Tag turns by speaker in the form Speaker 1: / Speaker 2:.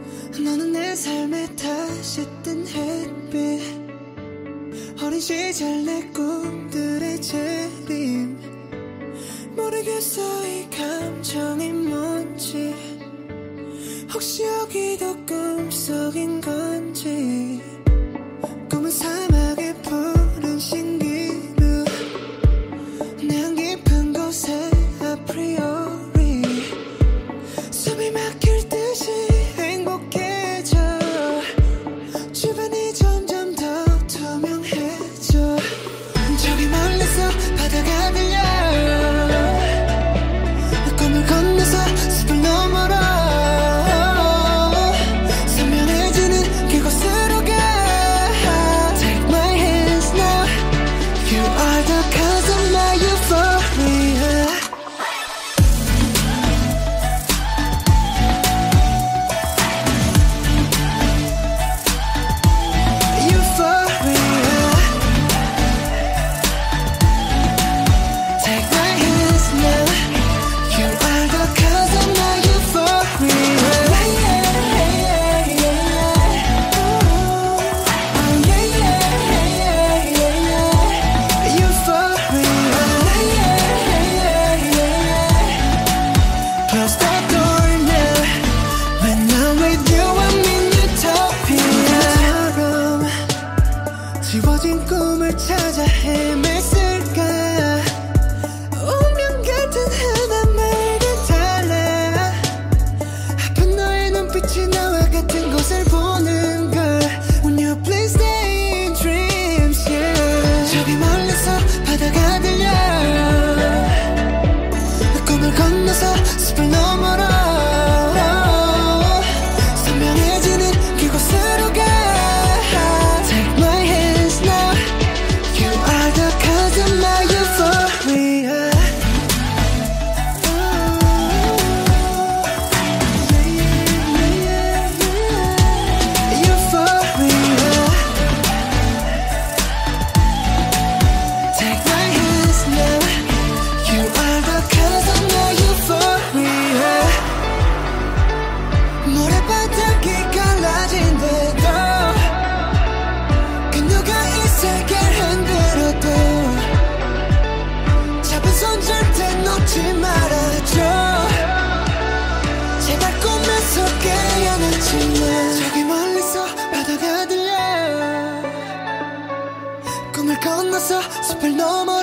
Speaker 1: 너는 내 삶에 다시 뜬 햇빛, 어린 시절 내 꿈들의 재림. 모르겠어 이 감정이 뭔지, 혹시 여기도 꿈속인 건지. 꿈은 사막의 푸른 신기루, 내 안 깊은 곳에 아프리오리 숨이 막힐 듯이 행복해져. 주변이 점점 더 투명해져. 저기 멀리서 바다가 들려, 꿈을 건너서 숲을 너머로 선명해지는 그곳으로 가. Take my hands now, you are the cause of my euphoria. 지워진 꿈을 찾아 헤맸을까. 운명 같은 하나말과 달라. 하필 너의 눈빛이 나와 같은 곳을 보는 걸. When you please stay in dreams, yeah. 저기 멀리서 바다가 들려, 꿈을 건너서 숲을 너머로 선명해지는 그곳으로 가. 모래바닥이 갈라진 데도 그 누가 이 세계를 흔들어도 잡은 손 절대 놓지 말아줘. 제발 꿈에서 깨어났지만 저기 멀리서 바다가 들려, 꿈을 건너서 숲을 넘어